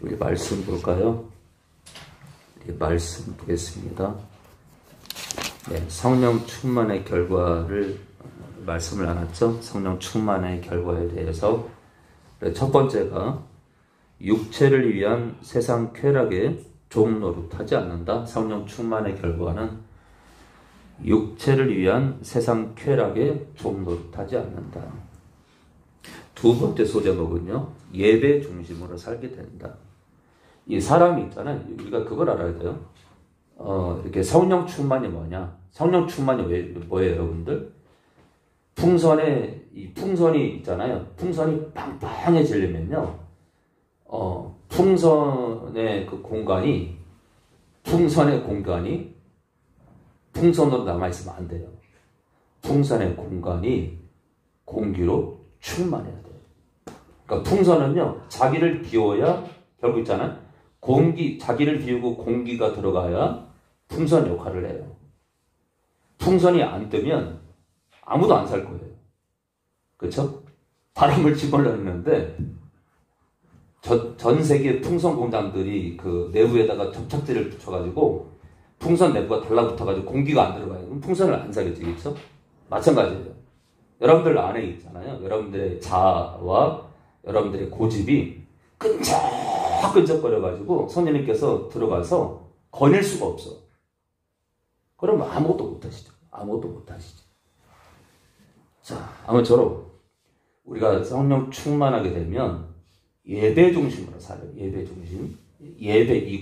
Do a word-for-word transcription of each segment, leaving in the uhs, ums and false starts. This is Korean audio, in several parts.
우리 말씀 볼까요? 우리 말씀 보겠습니다. 네, 성령 충만의 결과를 말씀을 나눴죠. 성령 충만의 결과에 대해서 첫 번째가 육체를 위한 세상 쾌락에 종 노릇하지 않는다. 성령 충만의 결과는 육체를 위한 세상 쾌락에 종 노릇하지 않는다. 두 번째 소제목은요, 예배 중심으로 살게 된다. 이 사람이 있잖아요. 우리가 그걸 알아야 돼요. 어, 이렇게 성령 충만이 뭐냐? 성령 충만이 왜, 뭐예요, 여러분들? 풍선에, 이 풍선이 있잖아요. 풍선이 빵빵해지려면요, 어, 풍선의 그 공간이, 풍선의 공간이 풍선으로 남아있으면 안 돼요. 풍선의 공간이 공기로 충만해야 돼요. 그러니까 풍선은요, 자기를 비워야, 결국 있잖아요. 공기, 자기를 비우고 공기가 들어가야 풍선 역할을 해요. 풍선이 안 뜨면 아무도 안 살 거예요. 그렇죠? 바람을 집어넣는데 전, 전 세계 풍선 공장들이 그 내부에다가 접착제를 붙여가지고 풍선 내부가 달라붙어가지고 공기가 안 들어가요. 그럼 풍선을 안 사겠지, 그렇죠? 마찬가지예요. 여러분들 안에 있잖아요. 여러분들의 자아와 여러분들의 고집이 끈적끈적거려가지고 성령님께서 들어가서 거닐 수가 없어. 그러면 아무것도 못하시죠. 아무것도 못하시죠. 자, 아무쪼록 우리가 성령 충만하게 되면 예배 중심으로 살아요. 예배 중심. 예배, 이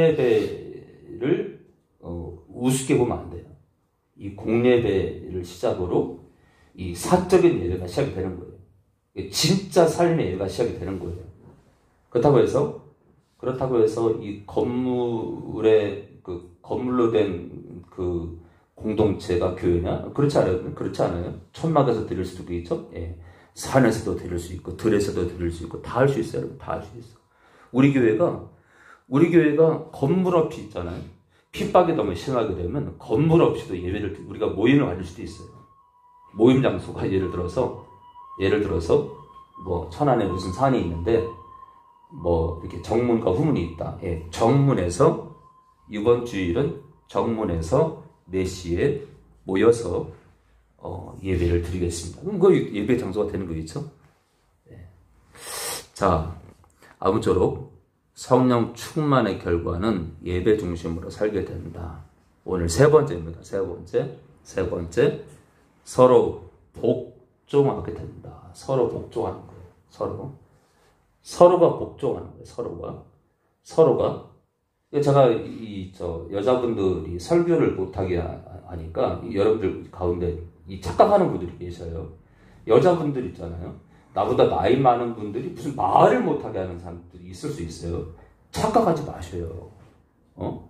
공예배를 어, 우습게 보면 안 돼요. 이 공예배를 시작으로 이 사적인 예배가 시작이 되는 거예요. 진짜 삶의 예배가 시작이 되는 거예요. 그렇다고 해서, 그렇다고 해서 이 건물에, 그, 건물로 된 그 공동체가 교회냐? 그렇지 않아요. 그렇지 않아요. 천막에서 드릴 수도 있죠. 예. 산에서도 드릴 수 있고, 들에서도 드릴 수 있고, 다 할 수 있어요. 다 할 수 있어. 우리 교회가, 우리 교회가 건물 없이 있잖아요. 핍박이 너무 심하게 되면 건물 없이도 예배를, 우리가 모임을 가질 수도 있어요. 모임 장소가 예를 들어서, 예를 들어서, 뭐, 천안에 무슨 산이 있는데, 뭐, 이렇게 정문과 후문이 있다. 예, 정문에서, 이번 주일은 정문에서 네 시에 모여서, 어, 예배를 드리겠습니다. 그럼 그 예배 장소가 되는 거겠죠? 예. 자, 아무쪼록 성령 충만의 결과는 예배 중심으로 살게 된다. 오늘 세 번째입니다. 세 번째. 세 번째. 서로 복종하게 된다. 서로 복종하는 거예요. 서로. 서로가 복종하는 거예요. 서로가. 서로가. 제가 이, 저, 여자분들이 설교를 못하게 하니까, 여러분들 가운데 이 착각하는 분들이 계셔요. 여자분들 있잖아요. 나보다 나이 많은 분들이 무슨 말을 못하게 하는 사람들이 있을 수 있어요. 착각하지 마셔요. 어?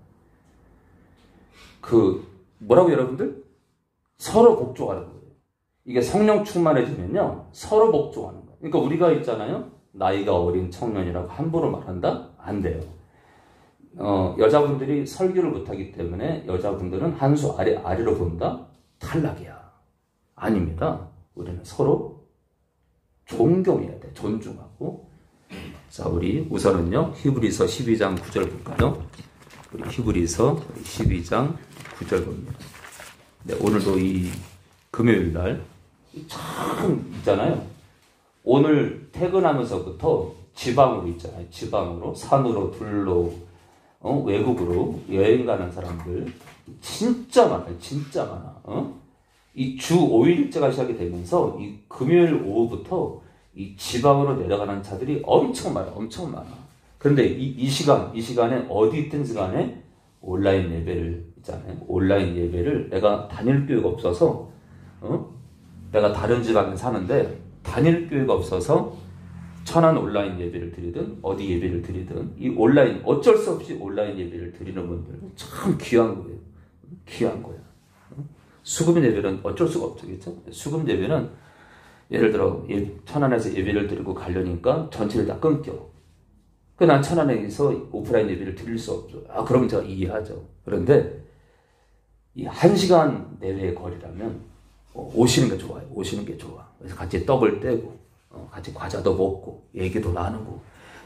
그, 뭐라고 여러분들? 서로 복종하는 거예요. 이게 성령 충만해지면요, 서로 복종하는 거예요. 그러니까 우리가 있잖아요. 나이가 어린 청년이라고 함부로 말한다? 안 돼요. 어, 여자분들이 설교를 못하기 때문에 여자분들은 한 수 아래, 아래로 본다? 탈락이야. 아닙니다. 우리는 서로 존경해야 돼. 존중하고. 자, 우리 우선은요, 히브리서 십이 장 구 절 볼까요? 우리 히브리서 십이 장 구 절 봅니다. 네, 오늘도 이 금요일 날, 참 있잖아요. 오늘 퇴근하면서부터 지방으로 있잖아요. 지방으로, 산으로, 들로, 어? 외국으로 여행 가는 사람들 진짜 많아요. 진짜 많아. 어? 이 주 오 일째가 시작이 되면서 이 금요일 오후부터 이 지방으로 내려가는 차들이 엄청 많아. 엄청 많아. 그런데 이, 이 시간, 이 시간에 어디 있든지 간에 온라인 예배를 있잖아요. 온라인 예배를 내가 다닐 교회가 없어서, 어? 내가 다른 지방에 사는데 다닐 교회가 없어서 천안 온라인 예배를 드리든 어디 예배를 드리든 이 온라인, 어쩔 수 없이 온라인 예배를 드리는 분들 참 귀한 거예요. 귀한 거야. 수금 예배는 어쩔 수가 없죠. 그렇죠? 수금 예배는 예를 들어 천안에서 예배를 드리고 가려니까 전체를 다 끊겨. 그 난 천안에서 오프라인 예배를 드릴 수 없죠. 아, 그러면 제가 이해하죠. 그런데 이 한 시간 내외의 거리라면 오시는 게 좋아요. 오시는 게 좋아. 그래서 같이 떡을 떼고 어, 같이 과자도 먹고 얘기도 나누고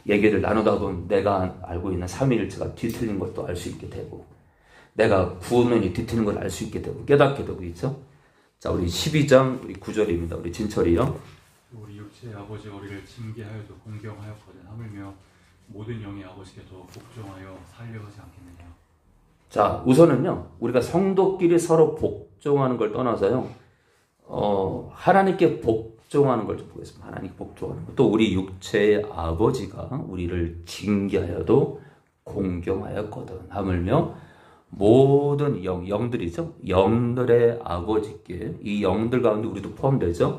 얘기를 나누다 보면 내가 알고 있는 삼위일체가 뒤틀린 것도 알 수 있게 되고, 내가 구원론이 뒤틀린 걸 알 수 있게 되고 깨닫게 되고 있죠. 자, 우리 십이 장 우리 구 절입니다. 우리 진철이요. 우리 육체의 아버지가 우리를 징계하여도 공경하였거든 하물며 모든 영의 아버지께 더 복종하여 살려하지 않겠느냐. 자, 우선은요, 우리가 성도끼리 서로 복종하는 걸 떠나서요, 어, 하나님께 복종하는 걸 좀 보겠습니다. 하나님께 복종하는 것. 또 우리 육체의 아버지가 우리를 징계하여도 공경하였거든 하물며 모든 영, 영들이죠. 영들의 아버지께, 이 영들 가운데 우리도 포함되죠.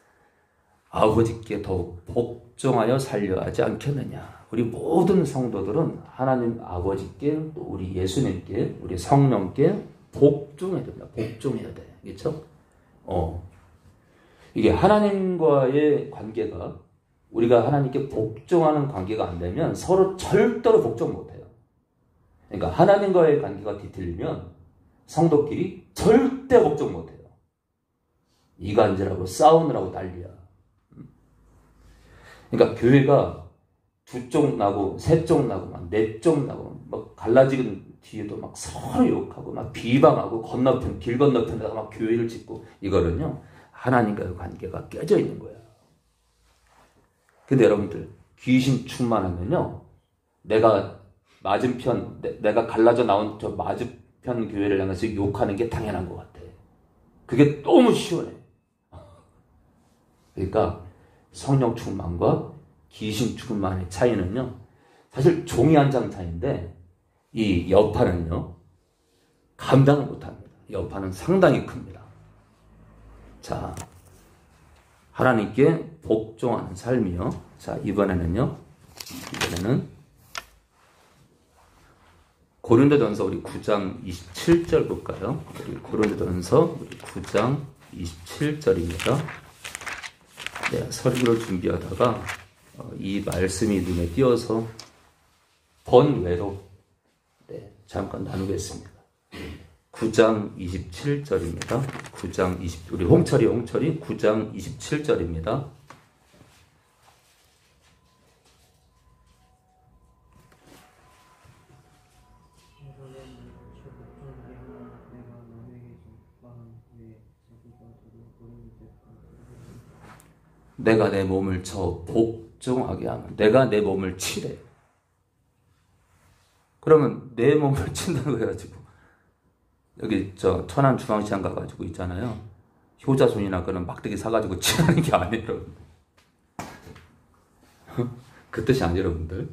아버지께 더욱 복종하여 살려하지 않겠느냐. 우리 모든 성도들은 하나님 아버지께, 또 우리 예수님께, 우리 성령께 복종해야 됩니다. 복종해야 돼. 그렇죠? 어. 이게 하나님과의 관계가, 우리가 하나님께 복종하는 관계가 안 되면 서로 절대로 복종 못 해요. 그러니까 하나님과의 관계가 뒤틀리면 성도끼리 절대 복종 못 해요. 이간질하고 싸우느라고 난리야. 그러니까 교회가 두 쪽 나고 세 쪽 나고 막 네 쪽 나고 막 갈라지는 뒤에도 막 서로 욕하고 막 비방하고 건너편 길 건너편에다가 막 교회를 짓고, 이거는요 하나님과의 관계가 깨져 있는 거야. 근데 여러분들, 귀신 충만하면요, 내가 맞은편, 내, 내가 갈라져 나온 저 맞은편 교회를 향해서 욕하는 게 당연한 것 같아. 그게 너무 시원해. 그러니까 성령 충만과 귀신 충만의 차이는요, 사실 종이 한 장 차이인데, 이 여파는요 감당을 못합니다. 여파는 상당히 큽니다. 자, 하나님께 복종하는 삶이요. 자, 이번에는요, 이번에는 고린도전서 우리 구 장 이십칠 절 볼까요? 우리 고린도전서 우리 구 장 이십칠 절입니다. 네, 설교를 준비하다가 어, 이 말씀이 눈에 띄어서 번외로 네, 잠깐 나누겠습니다. 구 장 이십칠 절입니다. 구 장 이십, 우리 홍철이 홍철이 구 장 이십칠 절입니다. 내가 내 몸을 저 복종하게 하면, 내가 내 몸을 치래. 그러면 내 몸을 친다고 해가지고, 여기 저 천안 중앙시장 가가지고 있잖아요. 효자손이나 그런 막대기 사가지고 치라는 게 아니에요, 여러분들. 그 뜻이 아니에요, 여러분들.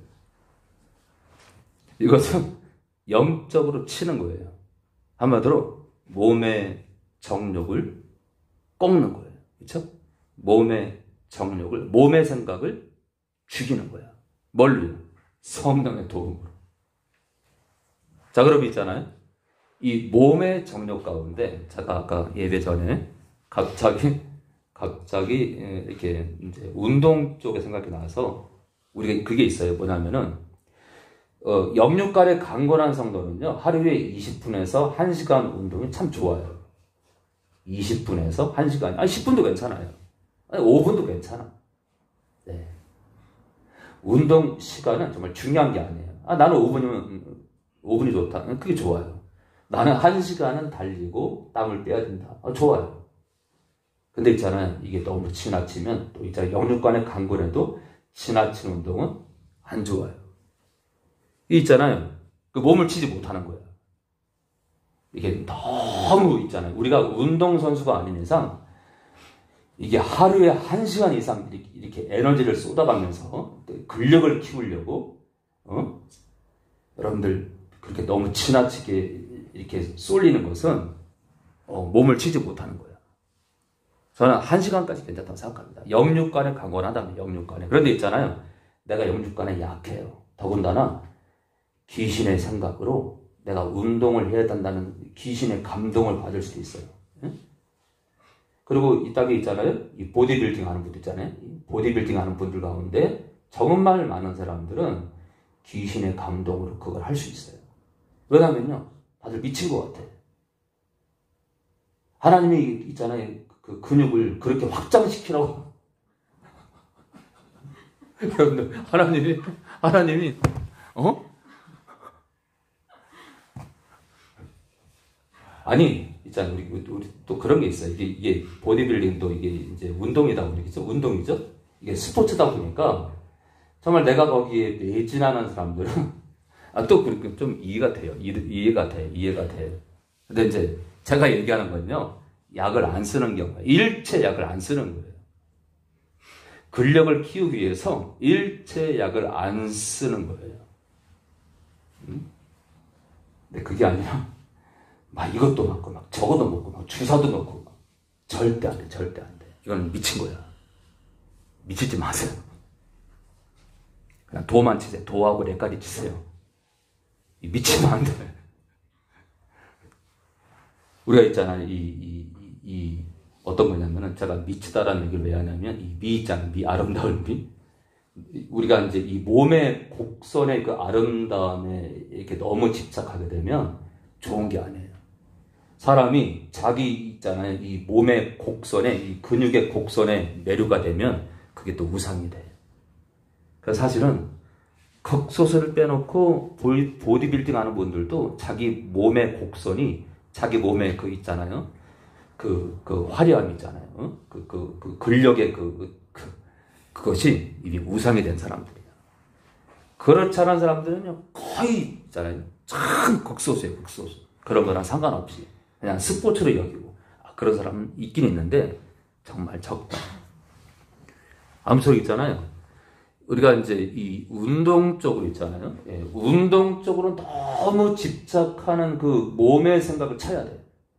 이것은 영적으로 치는 거예요. 한마디로 몸의 정욕을 꺾는 거예요. 그렇죠? 몸의 정욕을, 몸의 생각을 죽이는 거야. 뭘로요? 성령의 도움으로. 자, 그럼 있잖아요. 이 몸의 정욕 가운데, 제가 아까 예배 전에 갑자기, 갑자기 이렇게 이제 운동 쪽에 생각이 나서, 우리가 그게 있어요. 뭐냐면은, 어, 영육간의 강건한 성도는요, 하루에 이십 분에서 한 시간 운동이 참 좋아요. 이십 분에서 한 시간, 아니, 십 분도 괜찮아요. 아니, 오 분도 괜찮아. 네. 운동 시간은 정말 중요한 게 아니에요. 아, 나는 오 분이면, 오 분이 좋다. 그게 좋아요. 나는 한 시간은 달리고 땀을 빼야 된다. 아, 좋아요. 근데 있잖아요. 이게 너무 지나치면, 또 있잖아요. 영육간의 강건에도 지나친 운동은 안 좋아요. 이 있잖아요. 그 몸을 치지 못하는 거예요. 이게 너무 있잖아요. 우리가 운동선수가 아닌 이상, 이게 하루에 한 시간 이상 이렇게, 이렇게 에너지를 쏟아가면서 근력을 키우려고, 어? 여러분들 그렇게 너무 지나치게 이렇게 쏠리는 것은 어, 몸을 치지 못하는 거예요. 저는 한 시간까지 괜찮다고 생각합니다. 영육간에 강건하다면 영육간에. 그런데 있잖아요. 내가 영육간에 약해요. 더군다나 귀신의 생각으로 내가 운동을 해야 된다는 귀신의 감동을 받을 수도 있어요. 응? 그리고 이 땅에 있잖아요. 이 보디빌딩 하는 분들 있잖아요. 보디빌딩 하는 분들 가운데 정말 많은 사람들은 귀신의 감동으로 그걸 할 수 있어요. 왜냐면요, 다들 미친 것 같아. 하나님이 있잖아요. 그 근육을 그렇게 확장시키라고 여러분들, 하나님이, 하나님이, 어? 아니, 있잖아. 우리, 우리 또 그런 게 있어요. 이게, 이게, 보디빌딩도 이게 이제 운동이다 보니까, 운동이죠? 이게 스포츠다 보니까, 정말 내가 거기에 매진하는 사람들은, 아, 또 그렇게 좀 이해가 돼요. 이해, 이해가 돼. 이해가 돼요. 근데 이제, 제가 얘기하는 건요, 약을 안 쓰는 경우, 일체 약을 안 쓰는 거예요. 근력을 키우기 위해서 일체 약을 안 쓰는 거예요. 음? 근데 그게 아니라, 막 이것도 맞고, 막 저것도 먹고, 막 주사도 넣고, 막. 절대 안 돼, 절대 안 돼. 이건 미친 거야. 미치지 마세요. 그냥 도만 치세요. 도하고 렉까지 치세요. 미치면 안 돼. 우리가 있잖아요. 이, 이, 이, 이 어떤 거냐면은, 제가 미치다라는 얘기를 왜 하냐면, 이 미 있잖아요. 미, 아름다운 미. 우리가 이제 이 몸의 곡선의 그 아름다움에 이렇게 너무 집착하게 되면 좋은 게 아니에요. 사람이 자기 있잖아요. 이 몸의 곡선에, 이 근육의 곡선에 매료가 되면 그게 또 우상이 돼요. 그래서 사실은 극소수를 빼놓고 보디빌딩 하는 분들도 자기 몸의 곡선이 자기 몸에 그 있잖아요. 그, 그 화려함 있잖아요. 어? 그, 그, 그 근력의 그, 그, 그것이 이미 우상이 된 사람들이에요. 그렇지 않은 사람들은요, 거의 있잖아요. 참 극소수예요, 극소수. 그런 거랑 상관없이. 그냥 스포츠로 여기고. 아, 그런 사람은 있긴 있는데, 정말 적다. 아무쪼록 있잖아요. 우리가 이제 이 운동 쪽으로 있잖아요. 예, 운동 쪽으로 너무 집착하는 그 몸의 생각을 쳐야 돼요.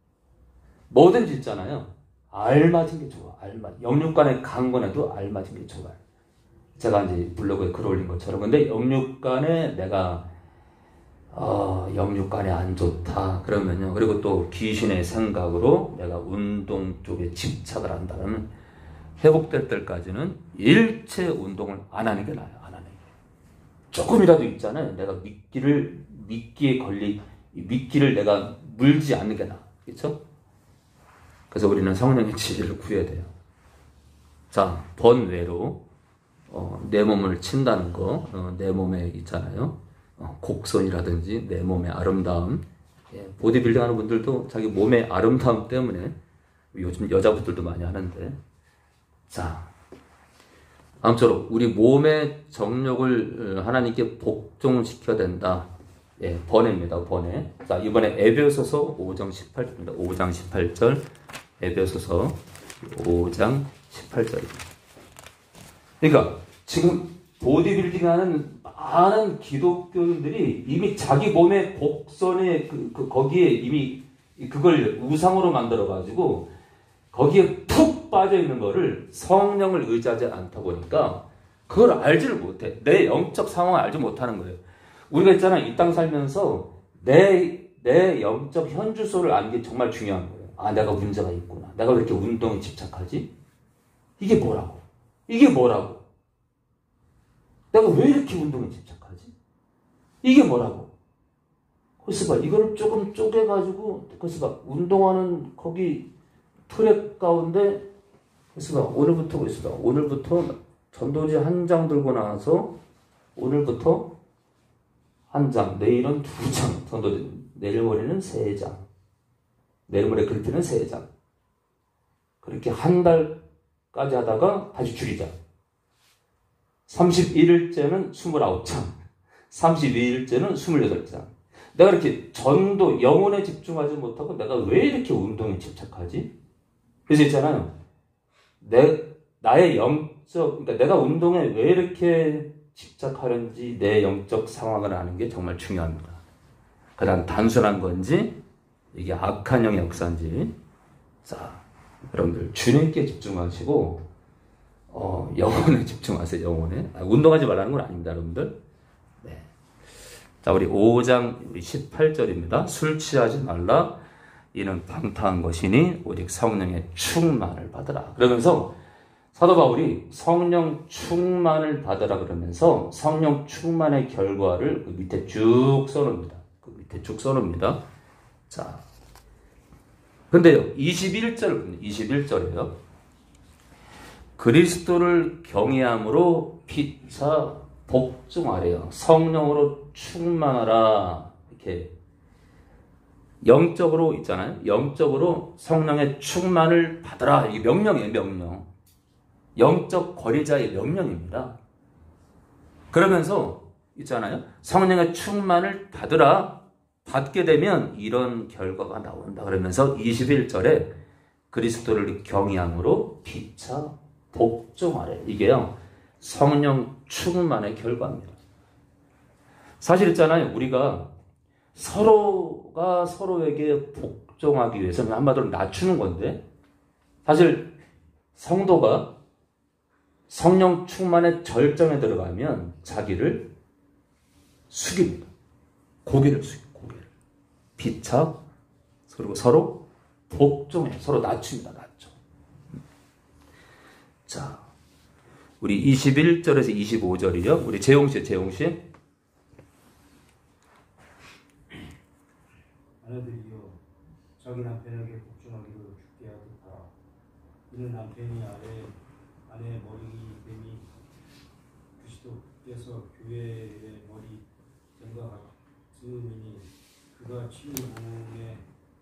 뭐든지 있잖아요. 알맞은 게 좋아. 알맞은. 영육간의 강건에도 알맞은 게 좋아요. 제가 이제 블로그에 글 올린 것처럼. 근데 영육간에 내가, 어, 영육간에 안 좋다. 그러면요. 그리고 또 귀신의 생각으로 내가 운동 쪽에 집착을 한다면 회복될 때까지는 일체 운동을 안 하는 게 나아요. 안 하는 게. 조금이라도 있잖아요. 내가 미끼를, 미끼에 걸리, 미끼를 내가 물지 않는 게 나아. 그렇죠? 그래서 우리는 성령의 지혜를 구해야 돼요. 자, 번외로 어, 내 몸을 친다는 거, 어, 내 몸에 있잖아요. 어, 곡선이라든지 내 몸의 아름다움. 예, 보디빌딩 하는 분들도 자기 몸의 아름다움 때문에 요즘 여자분들도 많이 하는데, 자, 아무쪼록 우리 몸의 정욕을 하나님께 복종시켜야 된다. 예, 번외입니다. 번외. 자, 이번에 에베소서 오 장 십팔 절입니다. 오 장 십팔 절. 에베소서 오 장 십팔 절입니다. 그러니까 지금 보디빌딩 하는 많은 기독교인들이 이미 자기 몸의 곡선에 그, 그 거기에 이미 그걸 우상으로 만들어 가지고 거기에 푹 빠져 있는 거를 성령을 의지하지 않다 보니까 그걸 알지를 못해. 내 영적 상황을 알지 못하는 거예요. 우리가 있잖아, 이 땅 살면서 내, 내 영적 현주소를 아는 게 정말 중요한 거예요. 아, 내가 문제가 있구나. 내가 왜 이렇게 운동에 집착하지? 이게 뭐라고? 이게 뭐라고? 내가 왜 이렇게 운동에 집착하지? 이게 뭐라고? 그래서 봐, 이거를 조금 쪼개가지고, 그래서 봐, 운동하는 거기 트랙 가운데, 그래서 봐, 오늘부터, 그래서 봐, 오늘부터 전도지 한 장 들고 나와서, 오늘부터 한 장, 내일은 두 장, 전도지, 내일 모레는 세 장, 내일 모레 글피는 세 장. 그렇게 한 달까지 하다가 다시 줄이자. 삼십일 일째는 스물아홉 장, 삼십이 일째는 스물여덟 장. 내가 이렇게 전도, 영혼에 집중하지 못하고 내가 왜 이렇게 운동에 집착하지? 그래서 있잖아요. 내, 나의 영적, 그러니까 내가 운동에 왜 이렇게 집착하는지 내 영적 상황을 아는 게 정말 중요합니다. 그 다음 단순한 건지, 이게 악한 영의 역사인지. 자, 여러분들, 주님께 집중하시고, 어, 영혼에 집중하세요, 영혼에. 아, 운동하지 말라는 건 아닙니다, 여러분들. 네. 자, 우리 오 장 십팔 절입니다. 술 취하지 말라. 이는 방탕한 것이니 오직 성령의 충만을 받으라. 그러면서 사도 바울이 성령 충만을 받으라 그러면서 성령 충만의 결과를 그 밑에 쭉 써놓습니다. 그 밑에 쭉 써놓습니다. 자, 근데요, 이십일 절, 이십일 절이에요. 그리스도를 경외함으로 피차 복종하래요. 성령으로 충만하라. 이렇게 영적으로 있잖아요. 영적으로 성령의 충만을 받으라. 이게 명령이에요. 명령. 영적 거리자의 명령입니다. 그러면서 있잖아요. 성령의 충만을 받으라. 받게 되면 이런 결과가 나온다. 그러면서 이십일 절에 그리스도를 경외함으로 피차 복종하래. 이게요. 성령 충만의 결과입니다. 사실 있잖아요. 우리가 서로가 서로에게 복종하기 위해서 한마디로 낮추는 건데 사실 성도가 성령 충만의 절정에 들어가면 자기를 숙입니다. 고개를 숙여요. 고개를. 피차 그리고 서로 복종해요. 서로 낮춥니다. 낮춰. 자, 우리 이십일 절에서 이십오 절이요. 우리 재용씨, 재용씨. 아내들이여 자기 남편에게 복종하기를 죽게 하듯하라. 이는 남편이 아내 아내의 머리이기 됨이 그리스도께서 교회의 머리 됨과 같음이니 그가 친히 몸에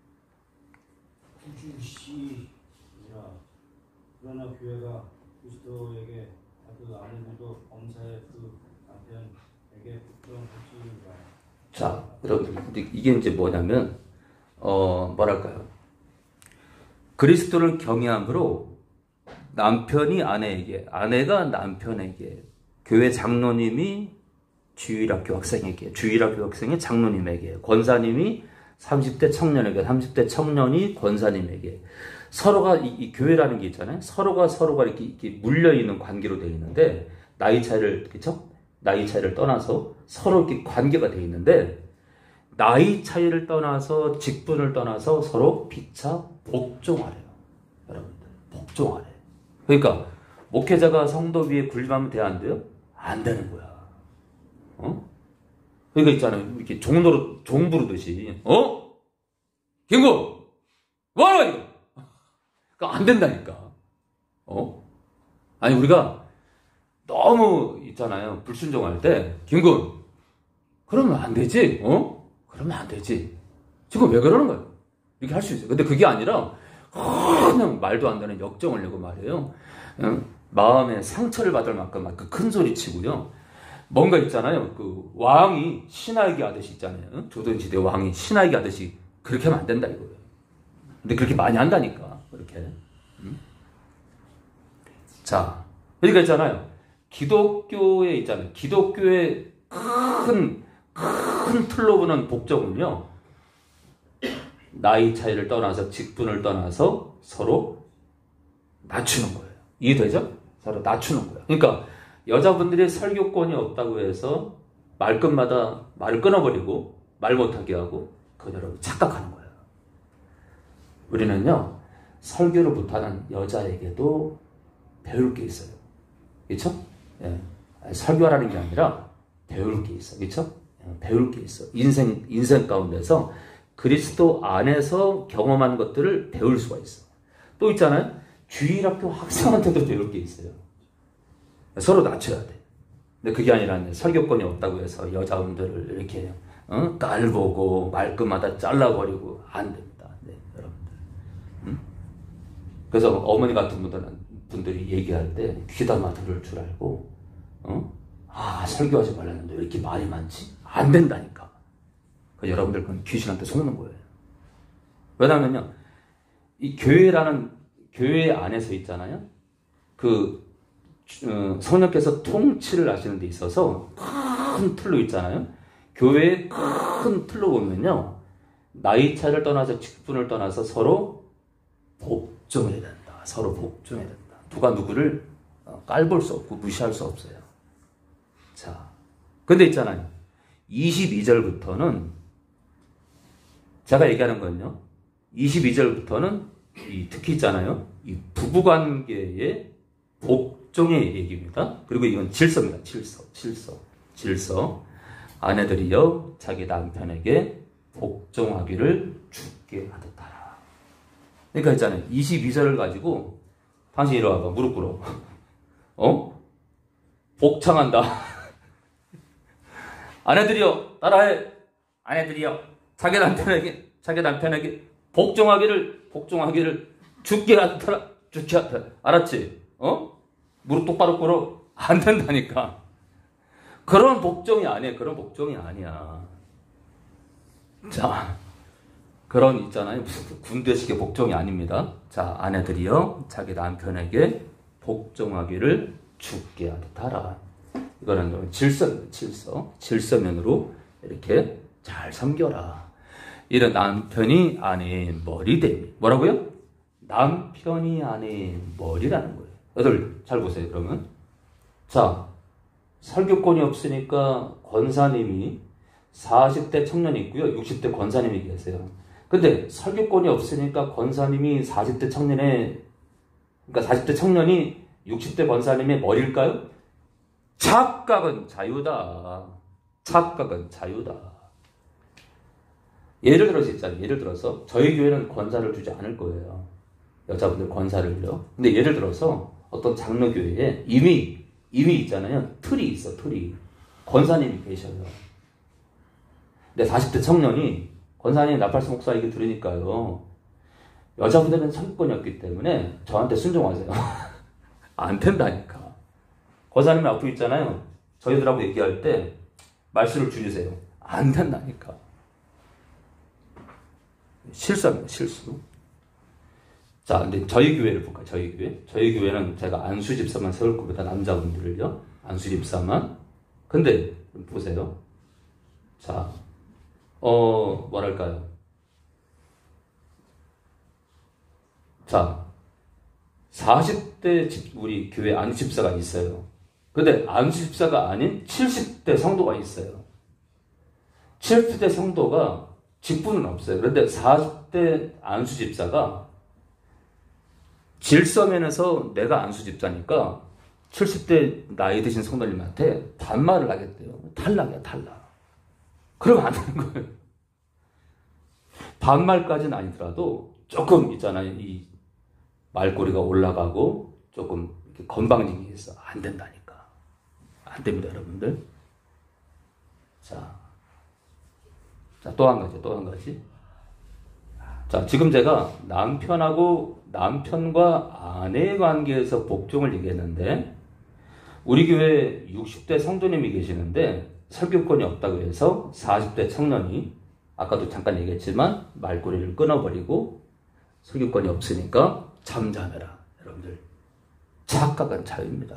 구주시니라. 그러나 교회가 그리스도에게 그 아내들도 범사에 그 남편에게 복종할지니라. 자, 여러분들 이게 이제 뭐냐면 어 뭐랄까요? 그리스도를 경외함으로 남편이 아내에게, 아내가 남편에게, 교회 장로님이 주일학교 학생에게, 주일학교 학생이 장로님에게, 권사님이 삼십 대 청년에게, 삼십 대 청년이 권사님에게, 서로가 이, 이 교회라는 게 있잖아요. 서로가 서로가 이렇게, 이렇게 물려 있는 관계로 되어 있는데 나이 차이를 그렇죠? 나이 차이를 떠나서 서로 이렇게 관계가 되어 있는데 나이 차이를 떠나서 직분을 떠나서 서로 피차 복종하래요. 여러분들 복종하래. 그러니까 목회자가 성도 위에 군림하면 돼야 안 돼요? 안 되는 거야. 어? 그러니까 있잖아요. 이렇게 종노로 종 부르듯이 어? 김구 뭐하러 이거? 그러니까 안 된다니까. 어? 아니 우리가 너무 있잖아요. 불순종할 때 김군 그러면 안 되지. 어? 그러면 안 되지. 지금 왜 그러는 거야? 이렇게 할 수 있어요. 근데 그게 아니라 그냥 말도 안 되는 역정을 내고 말이에요. 마음에 상처를 받을 만큼 막 그 큰 소리 치고요. 뭔가 있잖아요. 그 왕이 신하에게 하듯이 있잖아요. 조선시대 왕이 신하에게 하듯이 그렇게 하면 안 된다 이거예요. 근데 그렇게 많이 한다니까. 그렇게. 음? 자, 그러니까 있잖아요. 기독교에 있잖아요. 기독교의 큰, 큰 틀로 보는 복종은요. 나이 차이를 떠나서 직분을 떠나서 서로 낮추는 거예요. 이해되죠? 서로 낮추는 거예요. 그러니까 여자분들이 설교권이 없다고 해서 말끝마다 말을 끊어버리고 말 못하게 하고 그건 여러분 착각하는 거예요. 우리는요. 설교를 못하는 여자에게도 배울 게 있어요. 그렇죠? 예. 설교하라는 게 아니라 배울 게 있어. 그렇죠? 예. 배울 게 있어. 인생 인생 가운데서 그리스도 안에서 경험한 것들을 배울 수가 있어. 또 있잖아요. 주일학교 학생한테도 배울 게 있어요. 서로 낮춰야 돼. 근데 그게 아니라 설교권이 없다고 해서 여자분들을 이렇게 어? 깔보고 말끝마다 잘라버리고 안 됩니다. 네, 여러분들. 응? 그래서 어머니 같은 분들은 분들이 얘기할 때 귀담아 들을 줄 알고 어? 아 설교하지 말라는데 왜 이렇게 말이 많지? 안 된다니까. 여러분들 그건 귀신한테 속는 거예요. 왜냐면요, 이 교회라는 교회 안에서 있잖아요. 그 어, 성령께서 통치를 하시는 데 있어서 큰 틀로 있잖아요. 교회의 큰 틀로 보면요, 나이 차를 떠나서 직분을 떠나서 서로 복종해야 된다. 서로 복종해야 된다. 누가 누구를 깔볼 수 없고 무시할 수 없어요. 자, 근데 있잖아요. 이십이 절부터는 제가 얘기하는 건요. 이십이 절부터는 이 특히 있잖아요. 이 부부관계의 복종의 얘기입니다. 그리고 이건 질서입니다. 질서, 질서, 질서. 아내들이여 자기 남편에게 복종하기를 주께 하듯하라. 그러니까 있잖아요. 이십이 절을 가지고 당신 이리 와봐. 무릎 꿇어. 어? 복창한다. 아내들이여 따라해. 아내들이여 자기 남편에게 자기 남편에게 복종하기를 복종하기를 죽게 하더라. 죽게 하더라. 알았지? 어? 무릎 똑바로 꿇어. 안 된다니까. 그런 복종이 아니야. 그런 복종이 아니야. 자, 그런 있잖아요. 무슨 군대식의 복종이 아닙니다. 자, 아내들이여 자기 남편에게 복종하기를 죽게 하듯하라. 이거는 질서, 질서, 질서면으로 이렇게 잘 섬겨라. 이런 남편이 아내의 머리됨이. 뭐라고요? 남편이 아내의 머리라는 거예요. 여러분 잘 보세요. 그러면 자, 설교권이 없으니까 권사님이 사십 대 청년이 있고요. 육십 대 권사님이 계세요. 근데 설교권이 없으니까 권사님이 사십 대 청년의 그러니까 사십 대 청년이 육십 대 권사님의 머리일까요? 착각은 자유다. 착각은 자유다. 예를 들어서 있잖아요. 예를 들어서 저희 교회는 권사를 주지 않을 거예요. 여자분들 권사를요. 근데 예를 들어서 어떤 장로교회에 이미 이미 있잖아요. 틀이 있어. 틀이. 권사님이 계셔요. 근데 사십 대 청년이 권사님 나팔수 목사 얘기 들으니까요. 여자분들은 선권이 없기 때문에 저한테 순종하세요. 안 된다니까. 권사님 앞에 있잖아요. 저희들하고 얘기할 때 말씀을 줄이세요. 안 된다니까. 실수입니다. 실수. 자, 근데 저희 교회를 볼까요? 저희 교회. 저희 교회는 제가 안수 집사만 세울 겁니다. 남자분들을요. 안수 집사만. 근데 보세요. 자, 어 뭐랄까요? 자, 사십 대 집, 우리 교회 안수 집사가 있어요. 근데 안수 집사가 아닌 칠십 대 성도가 있어요. 칠십 대 성도가 직분은 없어요. 그런데 사십 대 안수 집사가 질서면에서 내가 안수 집사니까 칠십 대 나이 드신 성도님한테 반말을 하겠대요. 탈락이야, 탈락. 그러면 안 되는 거예요. 반말까지는 아니더라도 조금 있잖아요. 이 말꼬리가 올라가고 조금 이렇게 건방진 게 있어. 안 된다니까. 안 됩니다, 여러분들. 자, 자, 또 한 가지, 또 한 가지. 자, 지금 제가 남편하고 남편과 아내의 관계에서 복종을 얘기했는데 우리 교회 육십 대 성도님이 계시는데 설교권이 없다고 해서 사십 대 청년이 아까도 잠깐 얘기했지만 말꼬리를 끊어버리고 설교권이 없으니까 잠잠해라. 여러분들 착각은 자유입니다.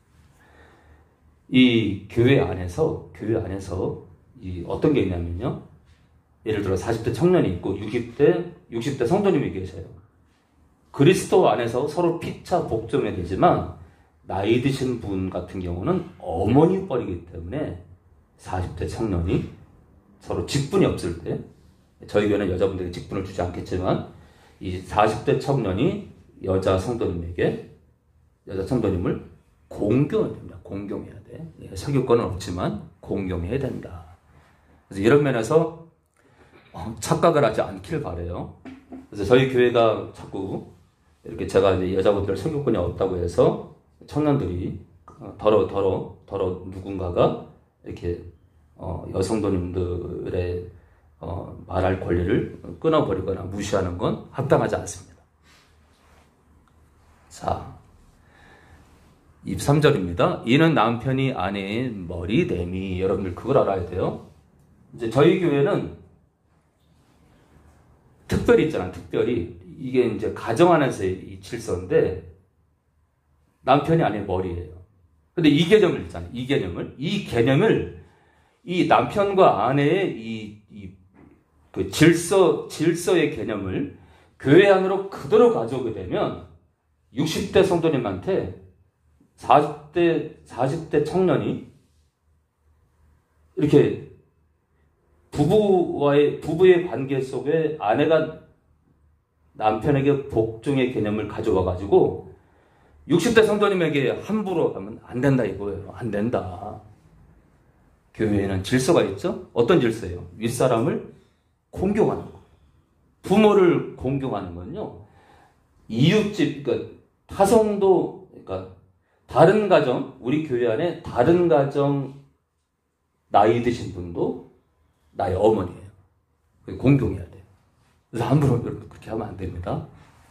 이 교회 안에서 교회 안에서 이 어떤 게 있냐면요. 예를 들어 사십 대 청년이 있고 육십 대 육십 대 성도님이 계셔요. 그리스도 안에서 서로 피차 복종해야 되지만 나이 드신 분 같은 경우는 어머니 뻘이기 때문에 사십 대 청년이 서로 직분이 없을 때 저희 교회는 여자분들에게 직분을 주지 않겠지만 이 사십 대 청년이 여자 성도님에게 여자 성도님을 공경해야 됩니다. 공경해야 돼. 예, 설교권은 없지만 공경해야 된다. 그래서 이런 면에서 착각을 하지 않길 바라요. 그래서 저희 교회가 자꾸 이렇게 제가 이제 여자분들 설교권이 없다고 해서 청년들이 더러 더러 더러 누군가가 이렇게 어, 여성도님들의 어, 말할 권리를 끊어버리거나 무시하는 건 합당하지 않습니다. 자, 이십삼 절입니다. 이는 남편이 아내의 머리됨이. 여러분들 그걸 알아야 돼요. 이제 저희 교회는 특별히 있잖아, 특별히. 이게 이제 가정 안에서의 이 질서인데, 남편이 아내의 머리예요. 근데 이 개념을 있잖아요. 이 개념을. 이 개념을, 이 남편과 아내의 이, 이, 그 질서, 질서의 개념을 교회 안으로 그대로 가져오게 되면, 육십 대 성도님한테 사십 대, 사십 대 청년이 이렇게 부부와의, 부부의 관계 속에 아내가 남편에게 복종의 개념을 가져와가지고 육십 대 성도님에게 함부로 하면 안 된다 이거예요. 안 된다. 교회에는 질서가 있죠? 어떤 질서예요? 윗사람을 공경하는 거. 부모를 공경하는 건요. 이웃집, 그러니까 타성도, 그러니까 다른 가정, 우리 교회 안에 다른 가정 나이 드신 분도 나의 어머니예요. 공경해야 돼요. 그래서 함부로 그렇게 하면 안 됩니다.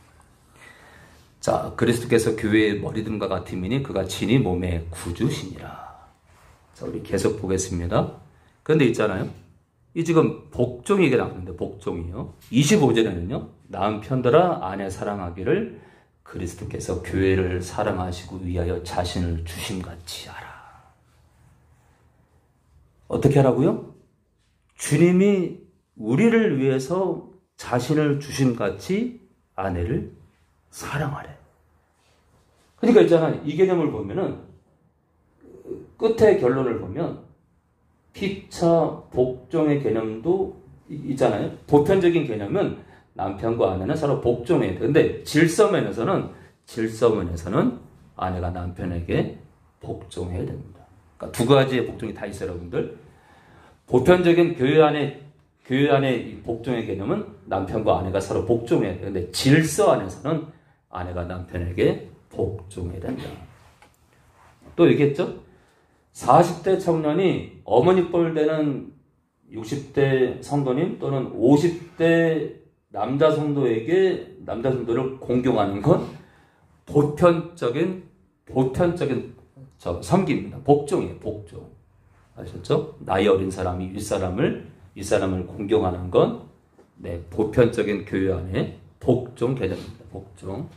자, 그리스도께서 교회의 머리됨과 같음이니 그가 친히 몸의 구주시니라. 자, 우리 계속 보겠습니다. 그런데 있잖아요. 이 지금 복종 얘기가 나오는데, 복종이요. 이십오 절에는요, 남편들아 아내 사랑하기를 그리스도께서 교회를 사랑하시고 위하여 자신을 주심같이 하라. 어떻게 하라고요? 주님이 우리를 위해서 자신을 주심같이 아내를 사랑하래. 그러니까 있잖아요. 이 개념을 보면은 끝에 결론을 보면 피차 복종의 개념도 있잖아요. 보편적인 개념은 남편과 아내는 서로 복종해야 돼. 근데 질서면에서는 질서면에서는 아내가 남편에게 복종해야 됩니다. 그러니까 두 가지의 복종이 다 있어요, 여러분들. 보편적인 교회 안에 교회 안의 복종의 개념은 남편과 아내가 서로 복종해야 돼요. 근데 질서 안에서는 아내가 남편에게 복종해야 된다. 또 얘기했죠? 사십 대 청년이 어머니 뻘 되는 육십 대 성도님 또는 오십 대 남자 성도에게 남자 성도를 공경하는 건 보편적인 보편적인 저 섬기입니다. 복종이에요. 복종. 아셨죠? 나이 어린 사람이 윗사람을 윗사람을 공경하는 건 네, 보편적인 교회 안에 복종 개념입니다. 복종.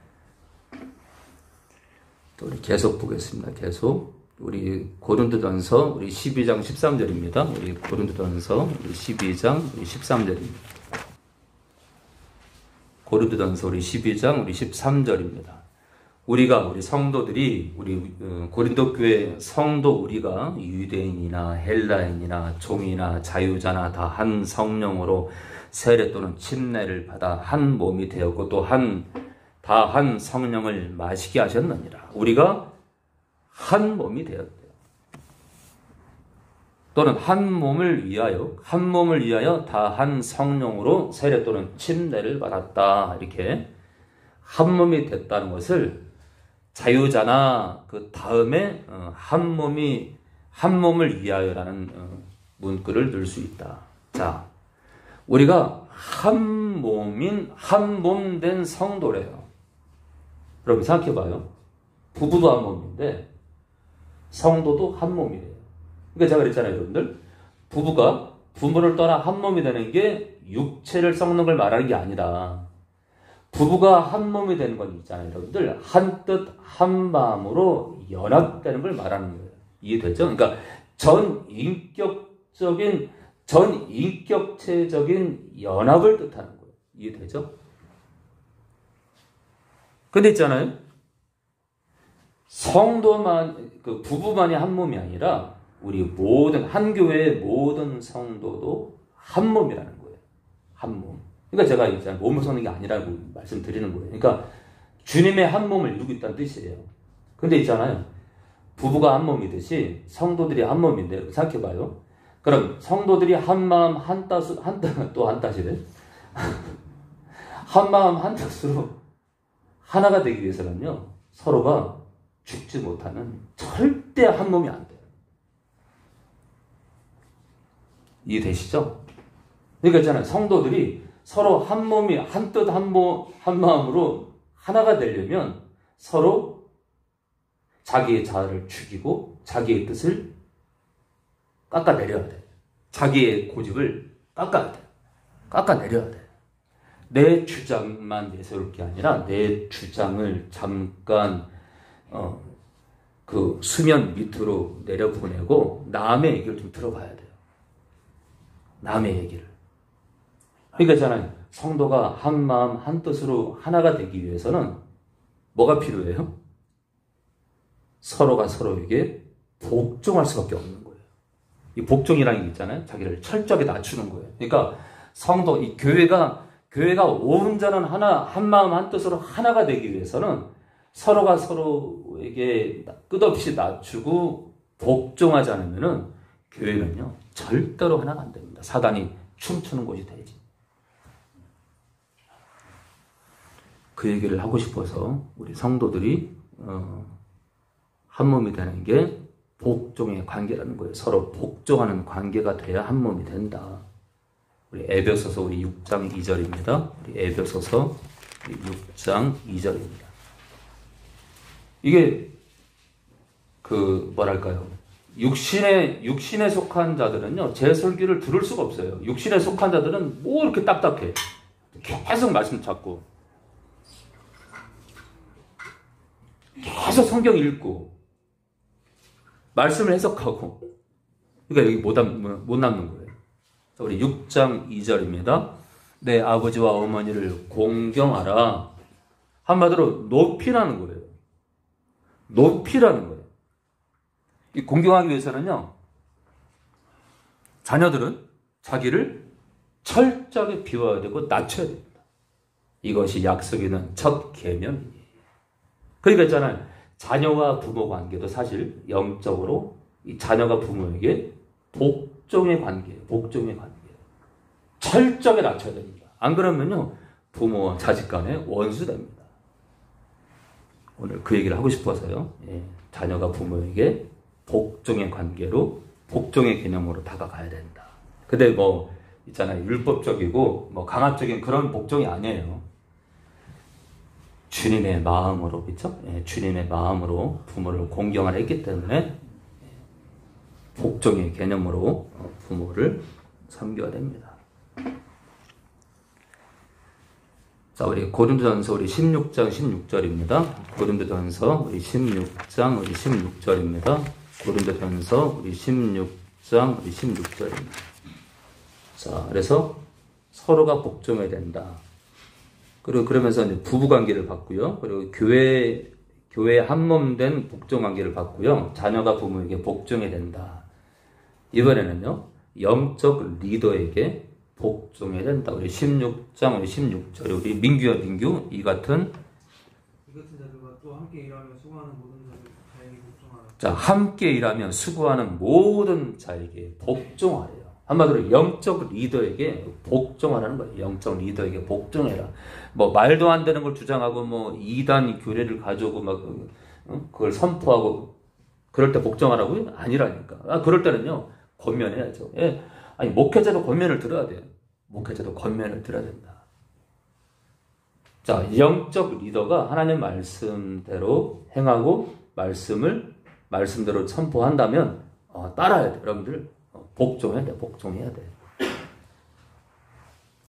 또 우리 계속 보겠습니다. 계속 우리 고린도전서 우리 십이 장 십삼 절입니다. 우리 고린도전서 우리 십이 장 우리 십삼 절입니다. 고린도전서 우리 십이 장 우리 십삼 절입니다. 우리가 우리 성도들이 우리 고린도 교회 성도 우리가 유대인이나 헬라인이나 종이나 자유자나 다 한 성령으로 세례 또는 침례를 받아 한 몸이 되었고 또 한 다 한 성령을 마시게 하셨느니라. 우리가 한 몸이 되었대요. 또는 한 몸을 위하여 한 몸을 위하여 다 한 성령으로 세례 또는 침례를 받았다. 이렇게 한 몸이 됐다는 것을 자유자나 그 다음에 한 몸이 한 몸을 위하여라는 문구를 넣을 수 있다. 자, 우리가 한 몸인 한 몸 된 성도래요. 여러분 생각해봐요. 부부도 한 몸인데 성도도 한 몸이래요. 그러니까 제가 그랬잖아요, 여러분들. 부부가 부모를 떠나 한 몸이 되는 게 육체를 썩는 걸 말하는 게 아니라 부부가 한 몸이 되는 건 있잖아요, 여러분들. 한 뜻, 한 마음으로 연합되는 걸 말하는 거예요. 이해되죠? 그러니까 전 인격적인, 전 인격체적인 연합을 뜻하는 거예요. 이해되죠? 근데 있잖아요. 성도만, 그 부부만이 한 몸이 아니라 우리 모든, 한 교회의 모든 성도도 한 몸이라는 거예요. 한 몸. 그러니까 제가 있잖아요. 몸을 섞는 게 아니라고 말씀드리는 거예요. 그러니까 주님의 한 몸을 이루고 있다는 뜻이에요. 근데 있잖아요. 부부가 한 몸이듯이 성도들이 한 몸인데 생각해봐요. 그럼 성도들이 한 마음 한 뜻, 한 뜻, 또 한 뜻이래. 한 마음 한 뜻으로 하나가 되기 위해서는요. 서로가 죽지 못하는 절대 한 몸이 안 돼요. 이해되시죠? 그러니까 있잖아요. 성도들이 서로 한 몸이 한 뜻 한 몸 한 마음으로 하나가 되려면 서로 자기의 자아를 죽이고 자기의 뜻을 깎아내려야 돼. 자기의 고집을 깎아야 돼. 깎아내려야 돼. 내 주장만 내세울 게 아니라 내 주장을 잠깐 어, 그 수면 밑으로 내려보내고 남의 얘기를 좀 들어봐야 돼요. 남의 얘기를. 그러니까 있잖아요. 성도가 한 마음 한 뜻으로 하나가 되기 위해서는 뭐가 필요해요? 서로가 서로에게 복종할 수밖에 없는 거예요. 이 복종이라는 게 있잖아요. 자기를 철저하게 낮추는 거예요. 그러니까 성도, 이 교회가 교회가 온전한 하나, 한 마음 한 뜻으로 하나가 되기 위해서는 서로가 서로에게 끝없이 낮추고 복종하지 않으면은 교회는요 절대로 하나가 안 됩니다. 사단이 춤추는 곳이 되지. 그 얘기를 하고 싶어서 우리 성도들이 어, 한 몸이 되는 게 복종의 관계라는 거예요. 서로 복종하는 관계가 돼야 한 몸이 된다. 우리 에베소서 우리 육 장 이 절입니다. 우리 에베소서 육 장 이 절입니다. 이게 그 뭐랄까요? 육신에 육신에 속한 자들은요 제 설교를 들을 수가 없어요. 육신에 속한 자들은 뭐 이렇게 딱딱해. 계속 말씀 찾고 계속 성경 읽고 말씀을 해석하고 그러니까 여기 못, 남, 못 남는 거예요. 우리 육 장 이 절입니다. 내 아버지와 어머니를 공경하라. 한마디로 높이라는 거예요. 높이라는 거예요. 이 공경하기 위해서는요, 자녀들은 자기를 철저하게 비워야 되고 낮춰야 됩니다. 이것이 약속이 있는 첫 계명이에요. 그러니까 있잖아요. 자녀와 부모 관계도 사실 영적으로 이 자녀가 부모에게 복종의 관계예요. 복종의 관계예요. 철저하게 낮춰야 됩니다. 안 그러면요, 부모와 자식 간에 원수 됩니다. 오늘 그 얘기를 하고 싶어서요. 예, 자녀가 부모에게 복종의 관계로, 복종의 개념으로 다가가야 된다. 근데 뭐, 있잖아요. 율법적이고, 뭐, 강압적인 그런 복종이 아니에요. 주님의 마음으로, 그쵸? 예, 주님의 마음으로 부모를 공경을 했기 때문에, 복종의 개념으로 부모를 섬겨야 됩니다. 자, 우리 고린도전서 우리 십육 장 십육 절입니다. 고린도전서 우리 십육 장 우리 십육 절입니다. 고린도전서 우리 십육 장 우리 십육 절입니다. 자, 그래서 서로가 복종해야 된다. 그리고 그러면서 이제 부부 관계를 받고요. 그리고 교회 교회 한몸 된 복종 관계를 받고요. 자녀가 부모에게 복종해야 된다. 이번에는요, 영적 리더에게 복종해야 된다. 우리 십육 장 우리 십육 절에 우리 민규야 민규 이 같은 이 같은 자들과 또 함께 일하며 수고하는 모든 자에게 복종하라. 자, 함께 일하며 수고하는 모든 자에게 복종하래요. 한마디로 영적 리더에게 복종하라는 거예요. 영적 리더에게 복종해라. 뭐 말도 안 되는 걸 주장하고 뭐 이단 교례를 가져오고 막 그걸 선포하고 그럴 때 복종하라고요? 아니라니까. 아, 그럴 때는요, 권면해야죠. 예. 아니, 목회자도 권면을 들어야 돼요. 목회자도 권면을 들어야 된다. 자, 영적 리더가 하나님 말씀대로 행하고 말씀을 말씀대로 선포한다면 어, 따라야 돼. 여러분들 어, 복종해야 돼. 복종해야 돼.